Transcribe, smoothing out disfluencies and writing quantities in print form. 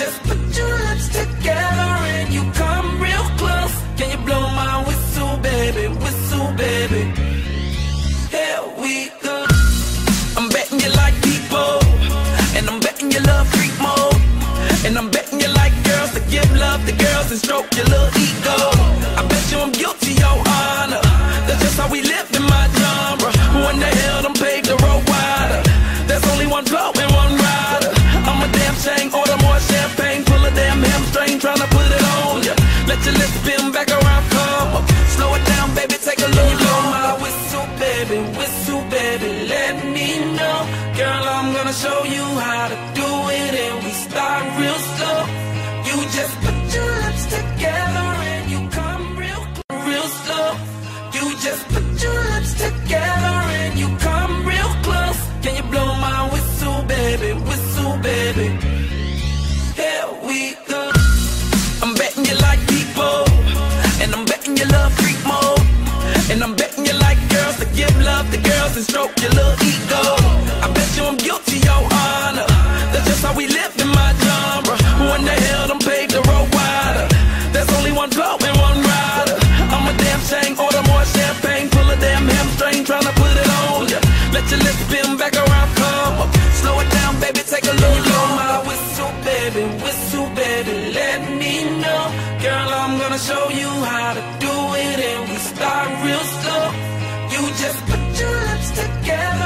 just put your lips together and you come real close. Can you blow my whistle, baby, whistle, baby? Here we go. I'm betting you like people, and I'm betting you love freak mode, and I'm betting you like girls to give love to girls and stroke your little ego. I bet you I'm guilty, your honor. That's just how we live in my genre. Who in the hell done paved the road wider? There's only one flow and one rider. I'm a damn shame, order more champagne, pull a damn hamstring, tryna put it on ya. Let your lips spin back around, come up. Slow it down, baby, take a look. Blow my whistle, baby, let me know. Girl, I'm gonna show you how to do it, and we start real slow. You just put your lips together and you come real slow. You just put your lips together and you come real close. Can you blow my whistle, baby, whistle, baby? Here we go. I'm betting you like people, and I'm betting you love freak mode, and I'm betting you like girls to give love to girls and stroke your little ego. I bet you I'm guilty, your honor. That's just how we live in my genre. Who in the hell done paved the road wider? There's only one flow and one rider. I'm a damn shame, order more champagne, pull a damn hamstring, tryna put it on ya. Let your lips spin back around, come up. Slow it down, baby, take a look. Blow my whistle, baby, let me know. Girl, I'm gonna show you how to do it, and we start real slow. You just put your lips together